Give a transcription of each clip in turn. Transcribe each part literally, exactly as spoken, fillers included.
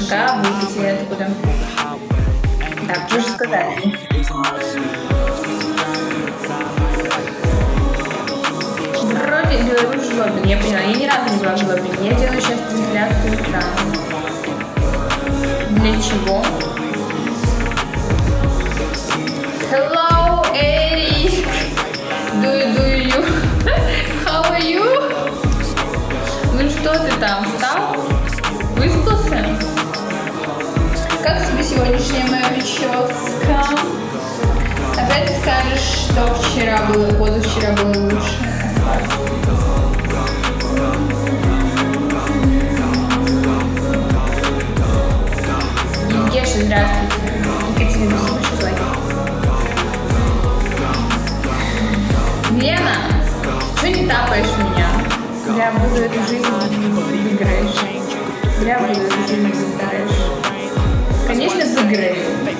мужика выкатили откуда. Так, вы же сказали. Вроде Беларусь Жлобин, я поняла. Я ни разу не была в Жлобине. Я делаю сейчас трансляцию экрана. Для чего? Hello, Eric. Do you, do you? How are you? Ну что ты там, встал? Выспался? Как тебе сегодняшняя моя прическа? Опять скажешь, что вчера было, позавчера было лучше. Евгеша, здравствуйте. Екатерина, спасибо, что лайк. Лена, что не тапаешь меня? Я буду эту жизнь выиграешь. Я буду эту жизнь выиграешь. Конечно, выиграю.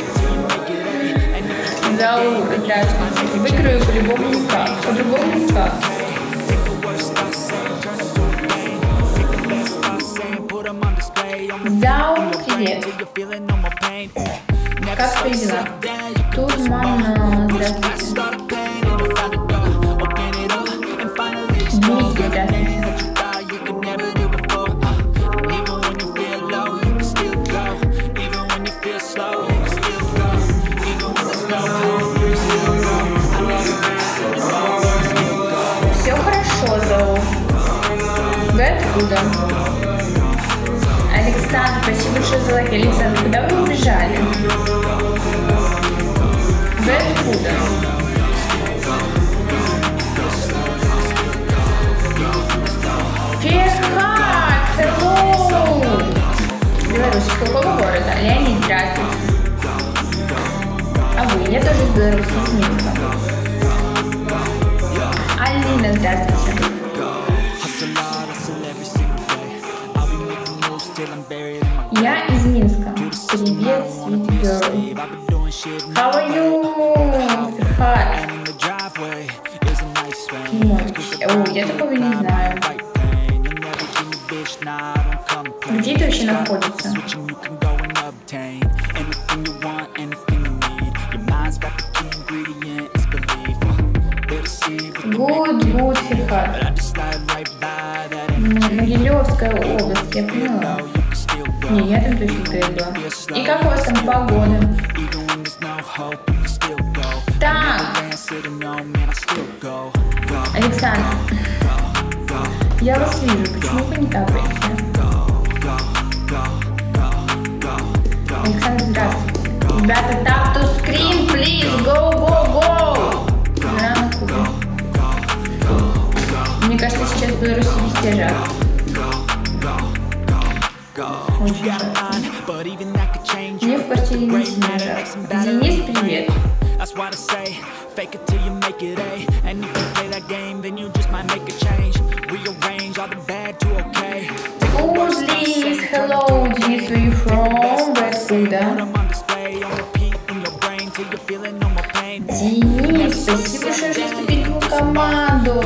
Зау, здравствуйте. Выиграю по-любому никак. По-любому никак. Зау, привет. Как твои дела? Тут мама, здравствуйте. Дмитрий, здравствуйте. Все хорошо, Зау. Вы откуда? Александр, спасибо большое за лайк. Александр, куда вы убежали? Вы откуда? Ферхат, hello! Беларусь, из какого города? Леонид, здравствуйте. А вы? Я тоже из Беларуси, из Минска. Алина, здравствуйте. Я из Минска. Привет, sweet girl. How are you? Ферхат. О, я такого не знаю. Где это вообще находится? Good, good, Ферхат. Могилевская область, я поняла. Не, я там точно перейду. И как у вас там погода? Так. Александр, я вас вижу, почему вы не тапаете? Александр, здравствуйте. Ребята, tap to screen, please, go, go, go! Рано купим. Мне кажется, сейчас в Беларуси везде жарко. Очень жарко. Мне в квартире не сильно жарко. Денис, привет. Fake it till you make it A. And if you play that game, then you just might make a change. Rearrange all the bad to okay. Who's this? Hello, Dennis, where you from? Where откуда? Денис, спасибо, что вступил в команду.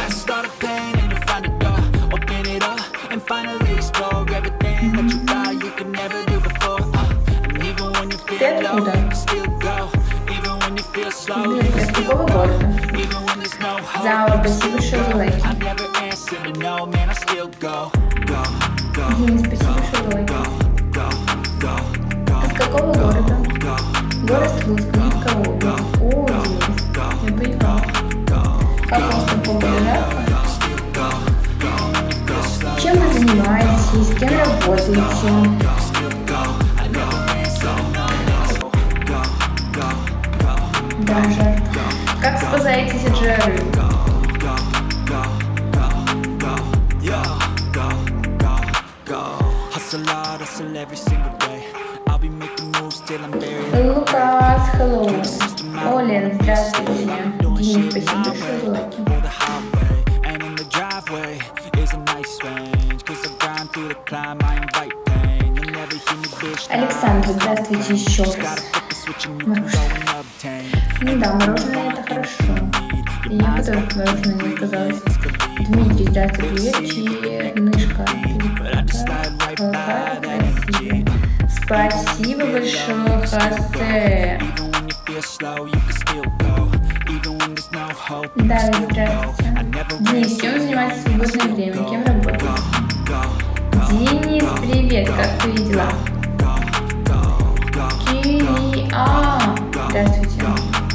Ты откуда? Из какого города? Заур, спасибо, что за лайки. Денис, спасибо, что за лайки. Из какого города? Город Слуцк, Минская область. О, Денис, я поняла. Как у вас там погода? Чем вы занимаетесь? Кем работаете? Да, жарко. Как спасаетесь от жары? Лукас, hello. О, Лен, здравствуйте. Денис, спасибо большое за лайки. Александр, здравствуйте еще раз. Ну да, мороженое это хорошо. И я бы тоже мороженое не отказалась. Дмитрий, здравствуйте, привет, Чернышка. большое, Хасе. Да, здравствуйте. Денис, чем занимается в свободное время? Кем работает? Денис, привет, как твои дела? Кири... А, здравствуйте.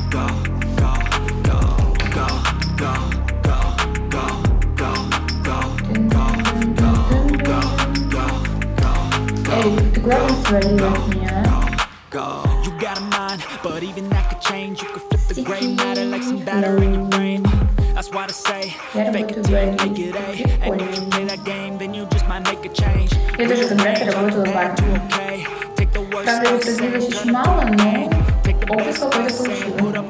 Эрик, ты куда не свалил от меня? Я работаю в баре. Я тоже когда-то работала в баре. Правда, я продлилась очень мало, но опыт какой-то получила.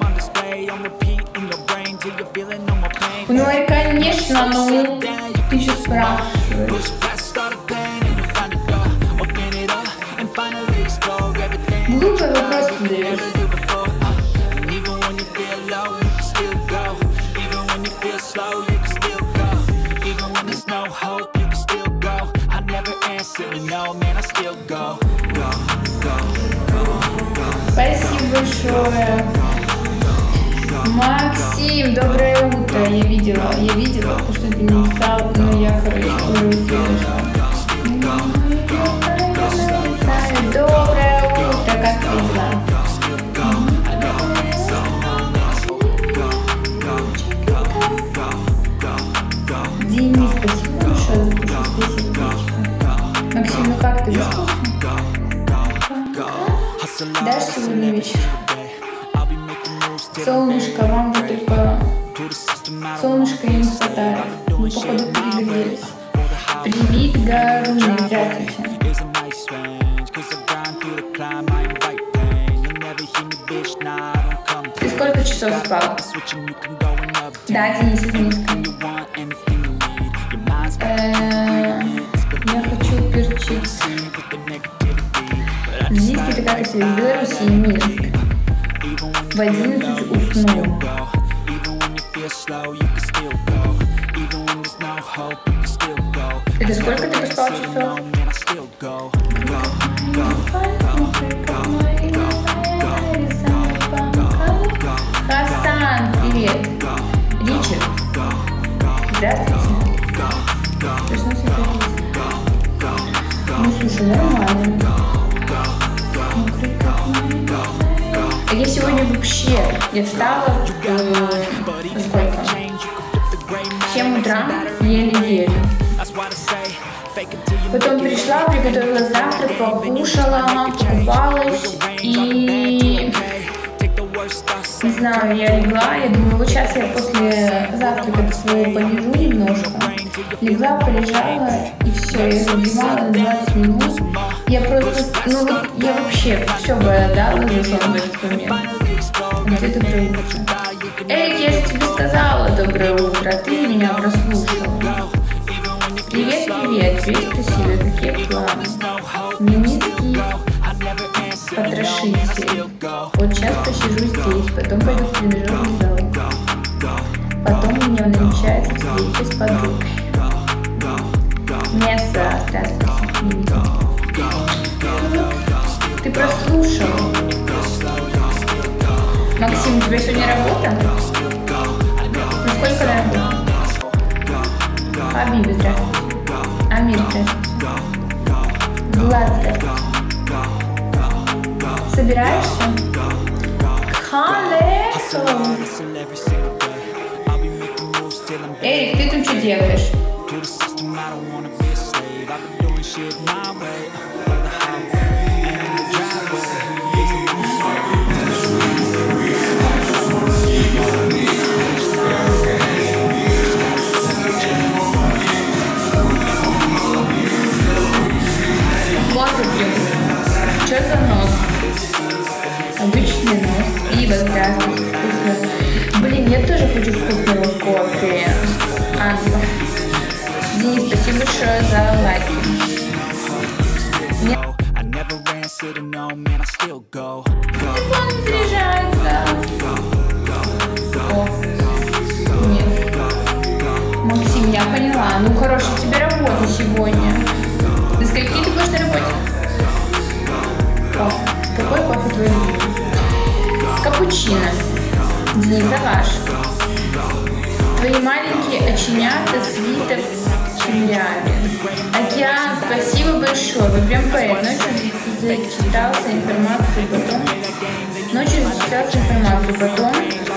Ну и конечно, ну ты еще спрашиваешь. Глупый вопрос задаешь. Спасибо большое. Максим, доброе утро. Я видела, я видела, то, что ты написал, но я, короче, услышала. Доброе утро, как ты дела? Денис, спасибо большое за сердечко. Максим, ну как ты, выспался? Дашь сегодня вечер? Солнышко, вам же только солнышко и не хватает. Мы, походу, перегрелись. Привет, Гаруня, здравствуйте. Ты сколько часов спал? Да, Денис, Денис. Я хочу перчить. Здесь ты как из Беларуси и Минск. В одиннадцать уснул. Это сколько ты поспал часов? Хасан, привет. Ричард. Здравствуйте. Проснулся как Ну, слушай, нормально. Я сегодня вообще, я встала э, сколько? В семь утра, еле-еле. Потом пришла, приготовила завтрак, покушала, покупалась и... Не знаю, я легла, я думаю, вот сейчас я после завтрака своего полежу немножко. Легла, полежала, и все, я задремала на двадцать минут. Я просто, ну вот, я вообще все бы отдала за сон в этот момент. Где доброе утро? Эй, я же тебе сказала доброе утро, ты меня прослушала. Привет, привет, привет, красивые, какие планы? Миницкий потрошитель. Вот сейчас посижу здесь, потом пойду в тренажерный зал. Потом у меня намечается встреча с подругой. Место, здравствуйте. Ты прослушал. Максим, у тебя сегодня работа? Ну сколько работа? Хабиби, здравствуйте. Амир, здравствуйте. Влад, здравствуйте. Собираешься? Хорошо. Эй, ты там что делаешь? Кофе пью. Что за нос? Обычный нос. Ива, здравствуйте. Вкусно. Блин, я тоже хочу вкусного кофе. Ангела. Денис, спасибо большое за лайки. Нет. Телефон заряжается. О. Нет. Максим, я поняла. Ну, хорошая тебе работа сегодня. До скольки ты будешь на работе? О. мужчина. Денис, за ваш. Твои маленькие оченята, свиток, Челябин. Океан, спасибо большое. Вы прям поэт. Ночью зачитался информацию, потом... Ночью зачитался информацию, потом...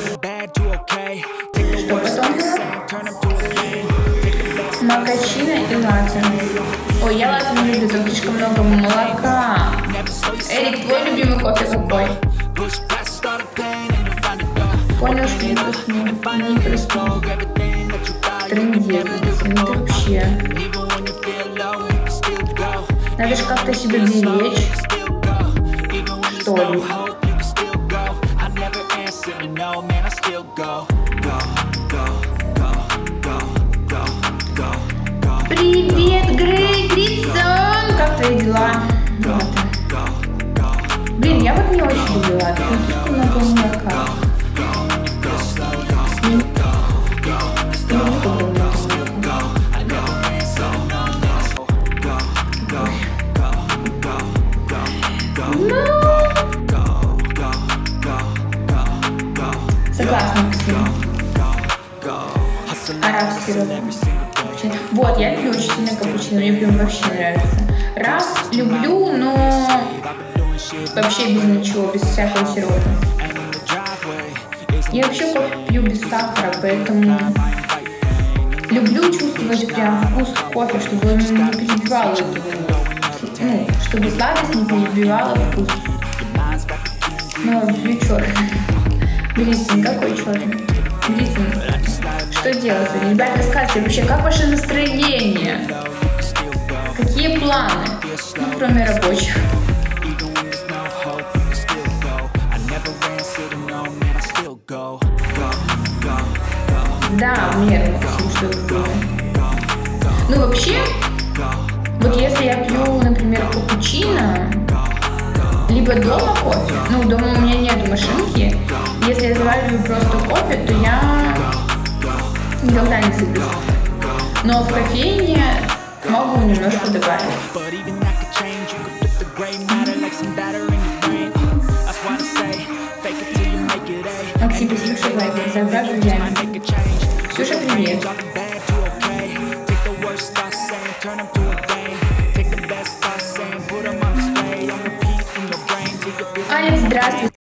Что потом было? Макачина и латте. Ой, я латте не люблю, там слишком много молока. Эрик, твой любимый кофе какой? Понял, что не просну. Не просну. Трындец. Ну ты вообще. Надо же как-то себя беречь. Что ли? Привет, Грей Грицон! Как твои дела? Вот. Блин, я вот не очень любила. Тут слишком много молока. Согласна, Максим. Арабский род. Вот, я люблю очень сильно капучино, мне прям вообще нравится. Раз люблю, но вообще без ничего, без всякого сиропа. Я вообще кофе пью без сахара, поэтому люблю чувствовать прям вкус кофе, чтобы он не перебивал эту, ну, чтобы сладость не перебивала вкус. Но люблю черный. Грицин, какой черный? Грицин, что делать? Ребята, рассказывайте вообще, как ваше настроение? Какие планы? Ну, кроме рабочих. Да, в меру, Максим, что такое. Ну, вообще, вот если я пью, например, капучино, либо дома кофе, ну, дома у меня нету машинки, если я завариваю просто кофе, то я никогда не сыплю. Но в кофейне могу немножко добавить. Максим, спасибо, что лайк, за обратную взяли. Ксюша, привет. Алекс, здравствуй.